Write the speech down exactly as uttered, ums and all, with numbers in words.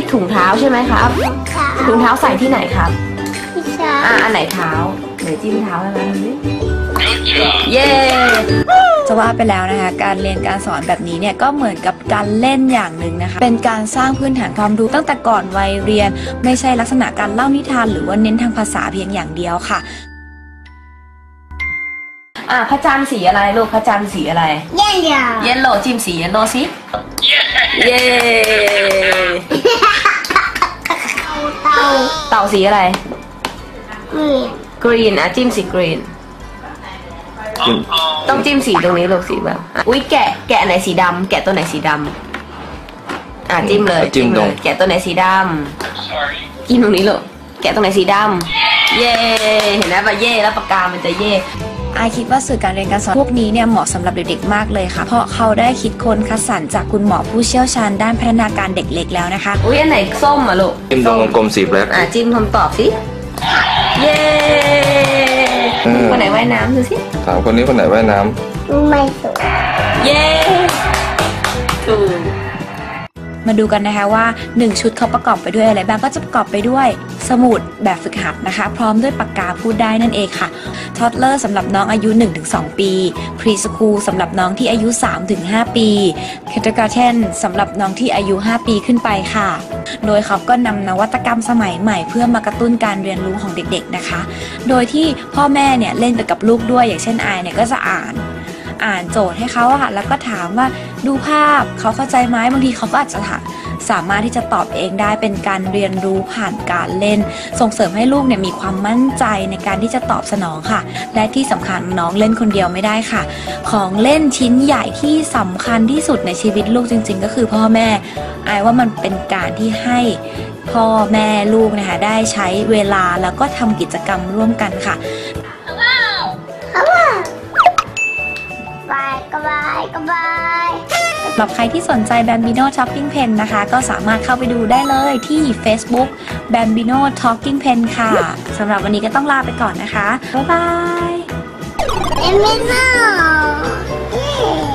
ถุงเท้าใช่ไหมครับถุงเท้าใส่ที่ไหนครับอ่าอันไหนเท้าไหนจิ้มเท้าอะไรนี่เย้จะว่าไปแล้วนะคะการเรียนการสอนแบบนี้เนี่ยก็เหมือนกับการเล่นอย่างหนึ่งนะคะเป็นการสร้างพื้นฐานความรู้ตั้งแต่ก่อนวัยเรียนไม่ใช่ลักษณะการเล่านิทานหรือว่าเน้นทางภาษาเพียงอย่างเดียวค่ะอ่าพระจันทร์สีอะไรลูกพระจันทร์สีอะไรเย็นเดียวเยลโล่จิ้มสีเยลโล่สิเย้เต่าเต่าสีอะไรกรีนกรีนอ่ะจิ้มสีกรีนต้องจิ้มสีตรงนี้ลูกสีแบบอุ้ยแกะแกะไหนสีดำแกะตัวไหนสีดำอ่ะจิ้มเลยจิ้มเลยแกะตัวไหนสีดำจิ้มตรงนี้ลูกแกะตรงไหนสีดำเย่เห็นไหมว่าเย่แล้วปากกามันจะเย่ไอคิดว่าสื่อการเรียนการสอนพวกนี้เนี่ยเหมาะสำหรับเด็กๆมากเลยค่ะเพราะเขาได้คิดค้นคัดสรรจากคุณหมอผู้เชี่ยวชาญด้านพัฒนาการเด็กเล็กแล้วนะคะอุ้ยอันไหนส้มอ่ะลูกจิ้มตรงกลมสีแบล็คอ่ะจิ้มคำตอบสิเย่คนไหนว่ายน้ำดูสิถามคนนี้คนไหนว่ายน้ำไม่สวยเย่ถูกมาดูกันนะคะว่าหนึ่งชุดเขาประกอบไปด้วยอะไรบ้างก็จะประกอบไปด้วยสมุดแบบฝึกหัดนะคะพร้อมด้วยปากกาพูดได้นั่นเองค่ะทอดเลอร์สำหรับน้องอายุ หนึ่งถึงสอง ปีพรีสคูลสำหรับน้องที่อายุ สามถึงห้า ปีเคทการ์เทนสำหรับน้องที่อายุห้าปีขึ้นไปค่ะโดยเขาก็นำนวัตกรรมสมัยใหม่เพื่อมากระตุ้นการเรียนรู้ของเด็กๆนะคะโดยที่พ่อแม่เนี่ยเล่นไปกับลูกด้วยอย่างเช่นไอเนี่ยก็จะอ่านอ่านโจทย์ให้เขาค่ะแล้วก็ถามว่าดูภาพเขาเข้าใจไหมบางทีเขาก็อาจจะสามารถที่จะตอบเองได้เป็นการเรียนรู้ผ่านการเล่นส่งเสริมให้ลูกเนี่ยมีความมั่นใจในการที่จะตอบสนองค่ะและที่สำคัญน้องเล่นคนเดียวไม่ได้ค่ะของเล่นชิ้นใหญ่ที่สำคัญที่สุดในชีวิตลูกจริงๆก็คือพ่อแม่ไอ้ว่ามันเป็นการที่ให้พ่อแม่ลูกนะคะได้ใช้เวลาแล้วก็ทำกิจกรรมร่วมกันค่ะบายก็บายก็บายสำหรับใครที่สนใจ Bambino Talking Pen นะคะก็สามารถเข้าไปดูได้เลยที่ Facebook Bambino Talking Pen ค่ะสำหรับวันนี้ก็ต้องลาไปก่อนนะคะบ๊ายบายเอ็มไม่เอา